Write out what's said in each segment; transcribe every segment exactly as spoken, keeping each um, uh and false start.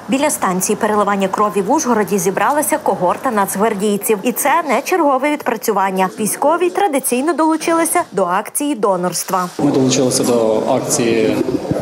Біля станції переливання крові в Ужгороді зібралася когорта нацгвардійців. І це не чергове відпрацювання. Військові традиційно долучилися до акції донорства. Ми долучилися до акції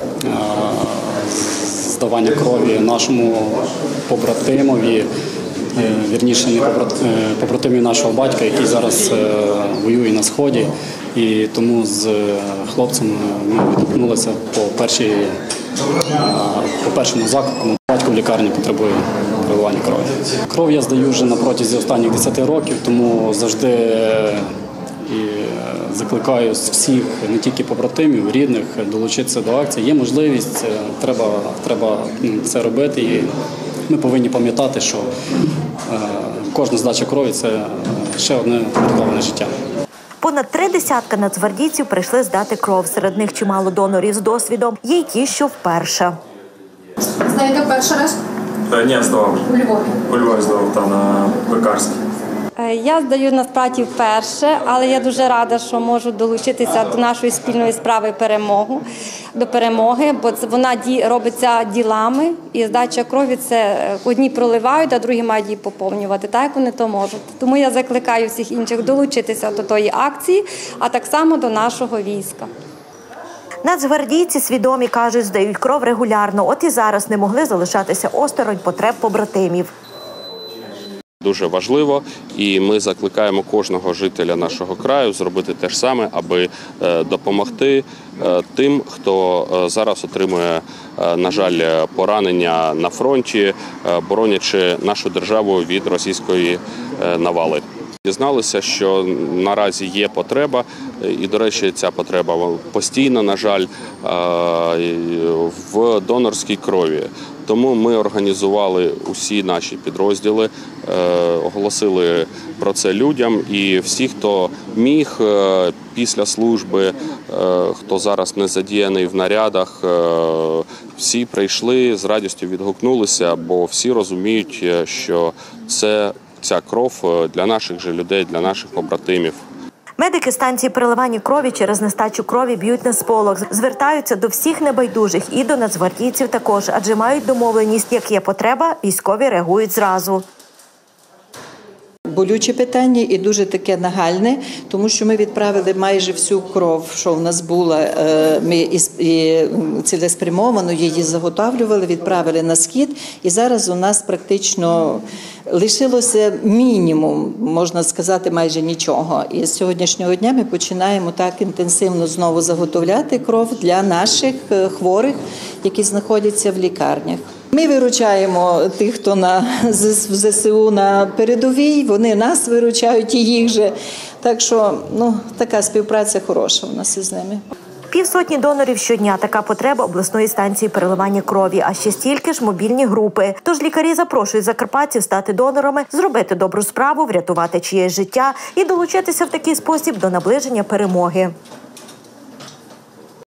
здавання крові нашому побратимові, вірніше, не побратимі нашого батька, який зараз воює на Сході. І тому з хлопцем ми відгукнулися по першій По першому заклику. Батько в лікарні потребує переливання крові. Кров я здаю вже на протязі останніх десяти років, тому завжди і закликаю всіх, не тільки побратимів, рідних, долучитися до акції. Є можливість, треба, треба це робити. І ми повинні пам'ятати, що кожна здача крові – це ще одне врятоване життя. Понад три десятка нацгвардійців прийшли здати кров. Серед них чимало донорів з досвідом. Є й ті, що вперше. Знаєте, перший раз? Ні, здавав. У Львові? У Львові здавав, там на Пекарській. Я здаю насправді вперше, але я дуже рада, що можу долучитися до нашої спільної справи перемогу, до перемоги, бо вона робиться ділами, і здача крові – це одні проливають, а другі мають її поповнювати, так як вони то можуть. Тому я закликаю всіх інших долучитися до тої акції, а так само до нашого війська. Нацгвардійці свідомі, кажуть, здають кров регулярно, от і зараз не могли залишатися осторонь потреб побратимів. Дуже важливо, і ми закликаємо кожного жителя нашого краю зробити те ж саме, аби допомогти тим, хто зараз отримує, на жаль, поранення на фронті, боронячи нашу державу від російської навали. Дізналися, що наразі є потреба, і, до речі, ця потреба постійна, на жаль, в донорській крові. Тому ми організували усі наші підрозділи, оголосили про це людям, і всі, хто міг після служби, хто зараз не задіяний в нарядах, всі прийшли, з радістю відгукнулися, бо всі розуміють, що це ця кров для наших же людей, для наших побратимів. Медики станції переливання крові через нестачу крові б'ють на сполох. Звертаються до всіх небайдужих і до нацгвардійців також, адже мають домовленість, як є потреба, військові реагують зразу. Болюче питання і дуже таке нагальне, тому що ми відправили майже всю кров, що в нас була, ми і цілеспрямовано її заготовлювали, відправили на Схід, і зараз у нас практично лишилося мінімум, можна сказати, майже нічого. І з сьогоднішнього дня ми починаємо так інтенсивно знову заготовляти кров для наших хворих, які знаходяться в лікарнях. Ми виручаємо тих, хто на ЗСУ на передовій, вони нас виручають і їх же. Так що, ну, така співпраця хороша у нас із ними. Півсотні донорів щодня – така потреба обласної станції переливання крові, а ще стільки ж мобільні групи. Тож лікарі запрошують закарпатців стати донорами, зробити добру справу, врятувати чиєсь життя і долучитися в такий спосіб до наближення перемоги.